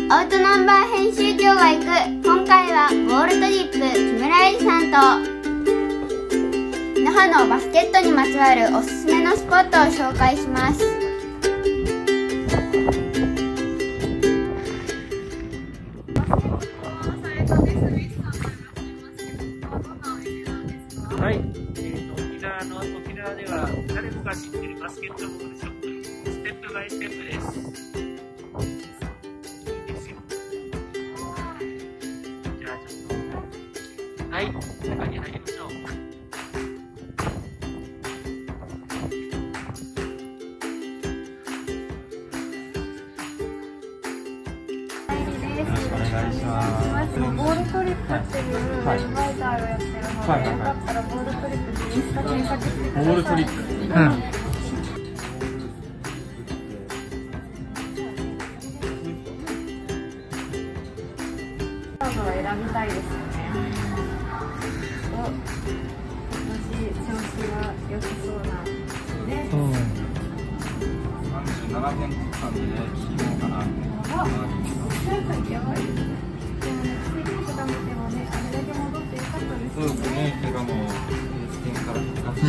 アウトナンバー編集長が行く。今回はボールトリップ木村恵里さんと那覇のバスケットにまつわるおすすめのスポットを紹介します。 はい、沖縄では誰もが知ってるバスケットボールショップ、ステップバイステップです。いいですよ。じゃあちょっと、はい、中に入りましょう。 ボールトリップっていうウェブライターをやってるので、よかったらボールトリップでインスタ検索してください。ボールトリップ。カードを選びたいですよね。調子が良さそうなね。 37点取ったんでね、聞こうかな。やばい。そうですね、怪我も点から復活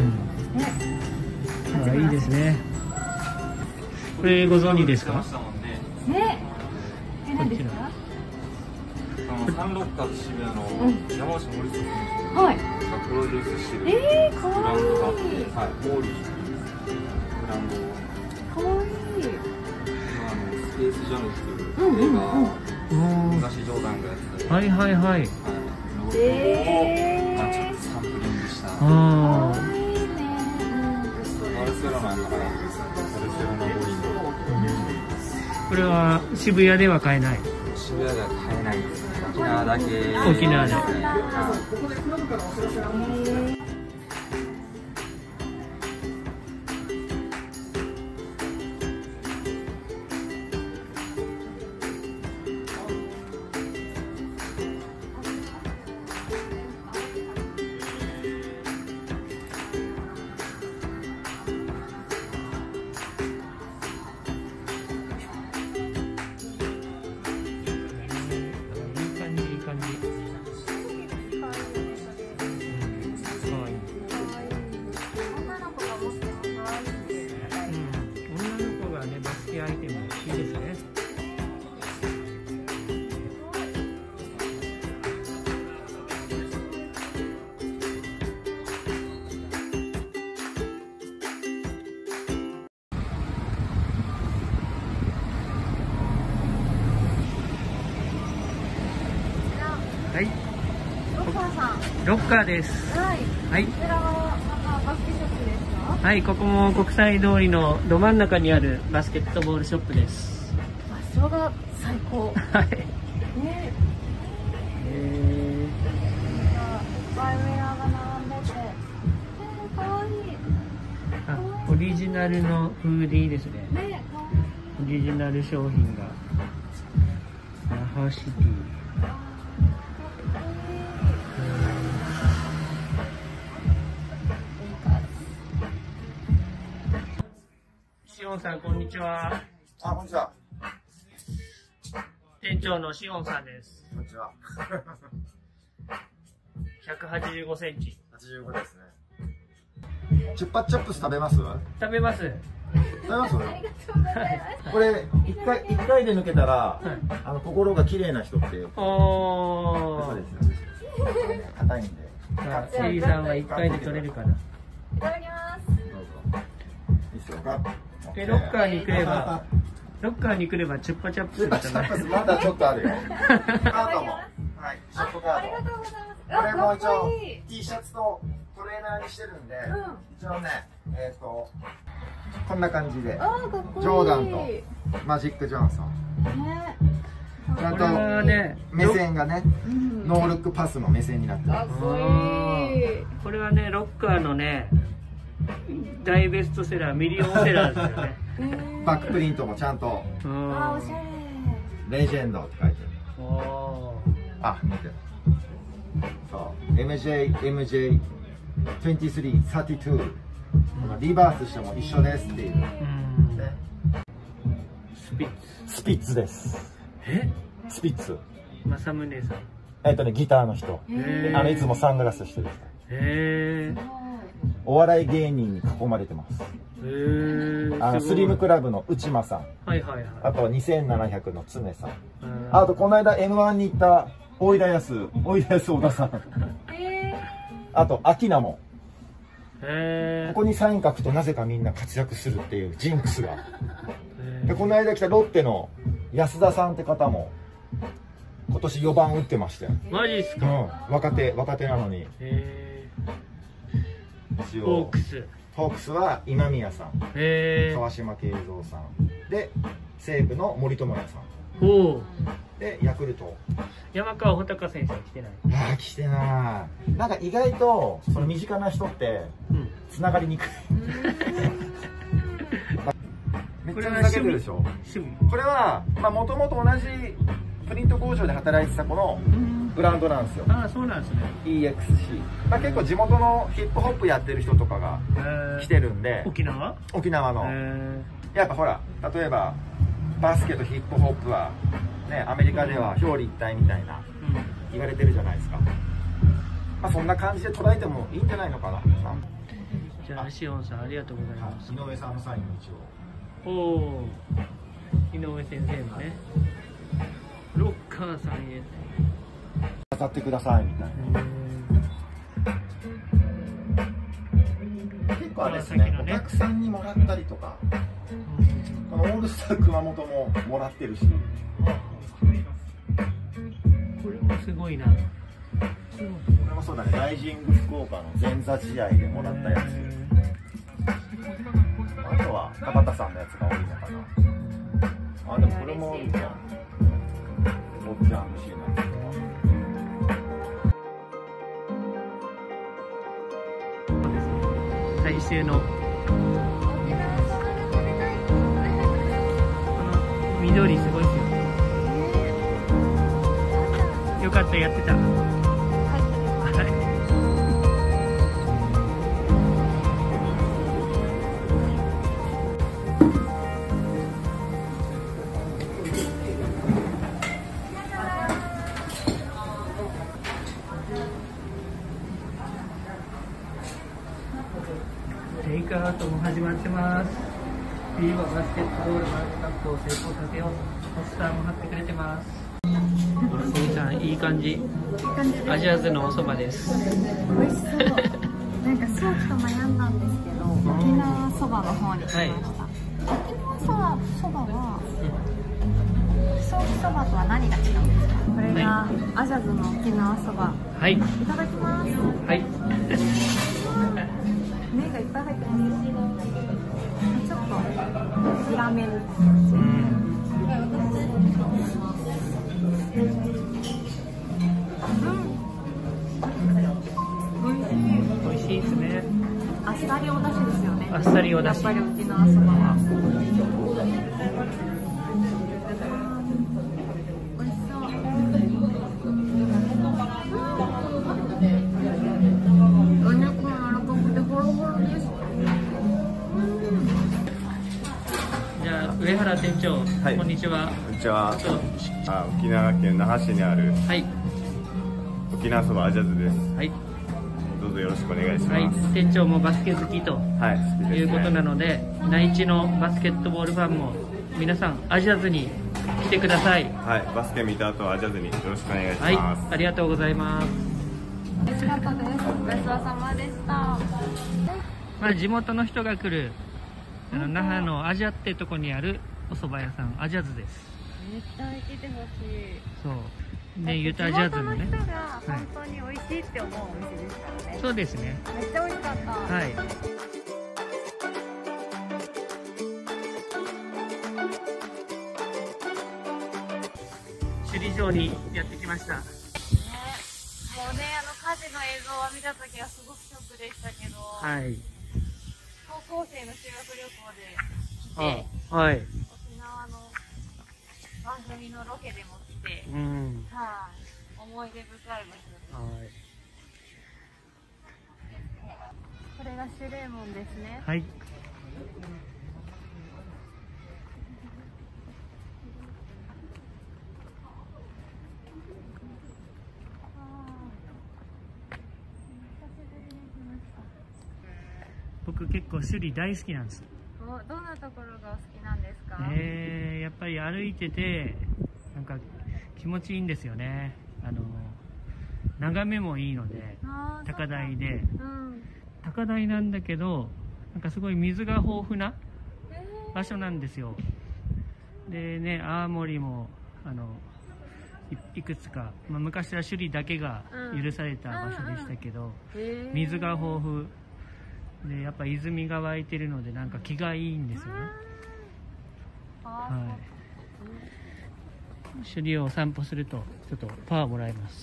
して、 いいですね。これご存知ですか？ ね、何ですか？ サンロッカー渋谷の山内森下選手がプロデュースしてるブランドがあって、モーリーブランドを、 かわいい。 スペースジャムっていう映画、昔ジョーダンがやってた。 はいはいはい。 サンプリングした。 バルセロナからバルセロナ五輪。 これは渋谷では買えない。 渋谷では買えないんです。沖縄だけ。 沖縄で。アイテムいいですね。はい。ロッカーです。はい。こちらはバスケショップですか？はい、ここも国際通りのど真ん中にあるバスケットボールショップです。 場所が最高。 はい。 ね。いっぱいウェアが並んでて、可愛い。 オリジナルのフーディーですね。 ね、 オリジナル商品が那覇シティ。シオンさん、こんにちは。 あ、こんにちは。 店長のシオンさんです。 こんにちは。 185センチ。 85ですね。チュッパチャップス食べます？ 食べます。 食べます？これ一回で抜けたら、心が綺麗な人って。そうですね。硬いんで。 セリさんは1回で取れるかな。 いただきます。 どうぞ。いいっすよ。 でロッカーに来ればチュッパチャップスですね。 まだちょっとあるよ。カードも。はい。ショットカード。 ありがとうございます。 これも一応 T シャツとトレーナーにしてるんで、一応ね、こんな感じで、ジョーダンとマジック・ジョンソン。ちゃんと目線がね、ノールックパスの目線になってます。 これはね、ロッカーのね、大ベストセラー、ミリオンセラーですよね。 バックプリントもちゃんと、 おしゃれ。 レジェンドって書いてる。あ、見て。そう、MJ23、32。リバースしても一緒ですっていう。スピッツです。 スピッツ。 政宗さん。 ギターの人。いつもサングラスしてる人。 へえ。 お笑い芸人に囲まれてます。スリムクラブの内間さん。 はいはいはい。 あと2700の常さん。あとこの間 M1 に行った大井田康小田さん。あとアキナも。ここにサイン書くとなぜかみんな活躍するっていうジンクスが。でこの間来たロッテの安田さんって方も今年4番打ってましたよ。 マジっすか。 若手なのに。 ホークスは今宮さん、川島慶三さんで、西武の森友哉さんで、ヤクルト山川穂高選手は来てない。 来てない。なんか意外とその身近な人ってつながりにくい。めっちゃふざけてるでしょ。これはもともと同じプリント工場で働いてた子のブランドなんですよ。 ああ、そうなんですね。 EXC。結構地元のヒップホップやってる人とかが来てるんで。 沖縄の。やっぱほら、例えばバスケとヒップホップはね、アメリカでは表裏一体みたいな言われてるじゃないですか。そんな感じで捉えてもいいんじゃないのかな。 じゃあシオンさんありがとうございます。 井上さんのサインも一応。 井上先生のね。ロッカーさんへ飾ってくださいみたいな。結構あれですね、お客さんにもらったりとか、このオールスター熊本ももらってるし。 これもすごいな。 これもそうだね、ライジング福岡の前座試合でもらったやつ。あとは高田さんのやつが多いのかな。でもこれもいいか。おっちゃん欲しいな。 最終の緑すごいですよ。よかった、やってた。テイクアウトも始まってます。ビーバーバスケットボールワールドカップを成功させよう。ポスターも貼ってくれてます。みーさん、いい感じ。アジアズのお蕎麦です。 美味しそう。なんかソーキと悩んだんですけど、沖縄そばの方に来ました。沖縄そばはソーキそばとは何が違うんですか？これがアジャズの沖縄そば。 はい。いただきます。 はい。 麺がいっぱい入ってます。ちょっと平麺みたいな感じ。 美味しいですね。 あっさりお出汁ですよね。 あっさりお出汁。 やっぱり沖縄そばは。美味しそう。お肉が柔らかくてホロホロです。 じゃあ上原店長、 はい、 こんにちは。 こんにちは。沖縄県那覇市にある、 はい、 沖縄そばアジャズです。 はい。 どうぞよろしくお願いします。 はい、店長もバスケ好きと、 はい、好きですね、 いうことなので、内地のバスケットボールファンも皆さんアジャズに来てください。 はい、バスケ見た後はアジャズによろしくお願いします。 はい、ありがとうございます。 美味しかったです。ごちそうさまでした。 まあ地元の人が来る那覇のアジャってとこにあるお蕎麦屋さんアジャズです。 絶対来てほしい。 そうでユタジャズのね、 地元の人が本当に美味しいって思うお店ですからね。 そうですね。 めっちゃ美味しかった。 はい。首里城にやってきました。 もうね、火事の映像を見たときはすごくショックでしたけど、 はい。 高校生の修学旅行で来て、 はい。 沖縄の番組のロケでも来て、 うん。 はい、思い出深い場所です。 はい。 これがシュレーモンですね。 はい。 僕結構首里大好きなんです。 どんなところがお好きなんですか？ やっぱり歩いててなんか気持ちいいんですよね。眺めもいいので、高台で、高台なんだけどなんかすごい水が豊富な場所なんですよ。でね、青森もいくつか、昔は首里だけが許された場所でしたけど、水が豊富でやっぱ泉が湧いてるのでなんか気がいいんですよね。はい、首里を散歩するとちょっとパワーもらえます。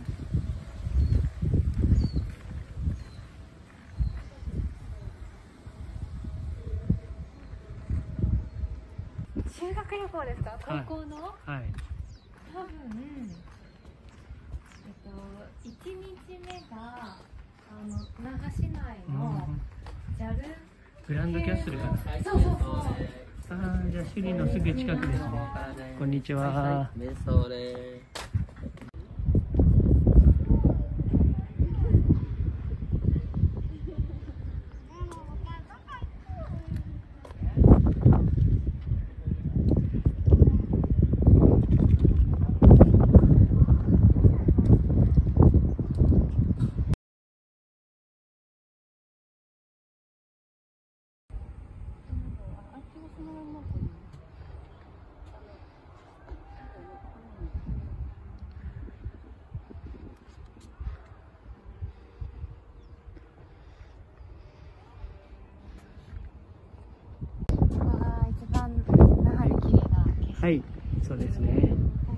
修学旅行ですか？高校の？ はい。 多分1日目が那覇市内の JAL グランドキャッスルかな。 そう。 じゃあ首里のすぐ近くですね。こんにちは。はい、そうですね。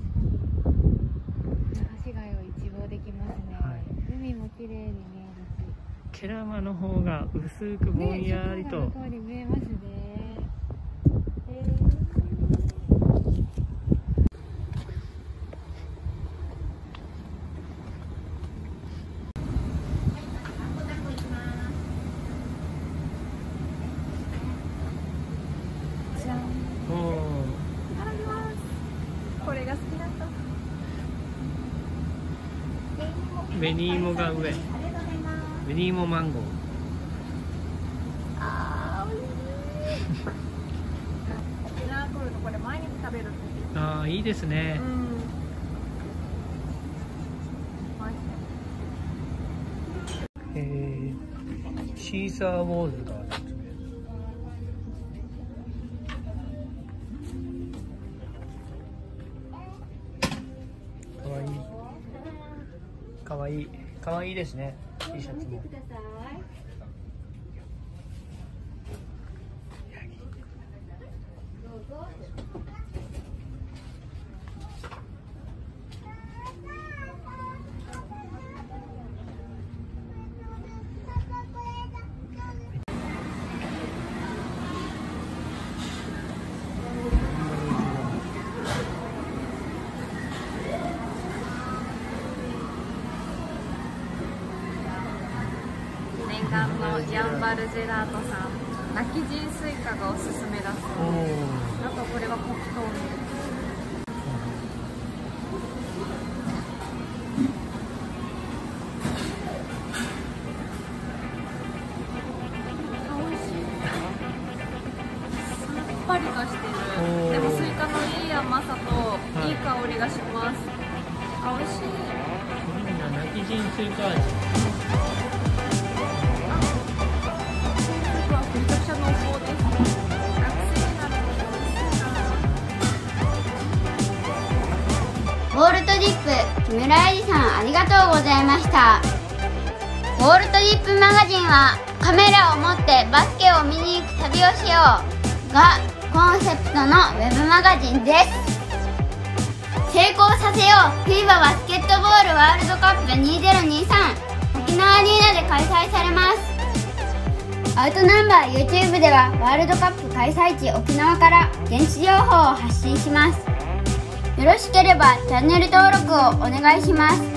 那覇市街を一望できますね。はい、海も綺麗に見えるし。 慶良間の方が薄くぼんやりと。 ね、向こうに見えますね。これが好きだった。 紅芋が上。紅芋マンゴー。 沖縄来るとこれ毎日食べるって。 ああ、いいですね。シーサーウォーズがあるんですね。かわいい。かわいいですね。T シャツも。 念願のやんばるジェラートさん、泣き人スイカがおすすめだそうです。あとこれは黒糖ミルク。さっぱりとしてる。でもスイカのいい甘さといい香りがします。美味しい。 泣き人スイカ味。 ウォルトディップ木村えりさん、ありがとうございました。ウォルトディップマガジンはカメラを持ってバスケを見に行く旅をしようがコンセプトのウェブマガジンです。成功させよう FIBA バスケットボールワールドカップ2023沖縄アリーナで開催されます。アウトナンバー YouTube ではワールドカップ開催地沖縄から現地情報を発信します。よろしければチャンネル登録をお願いします。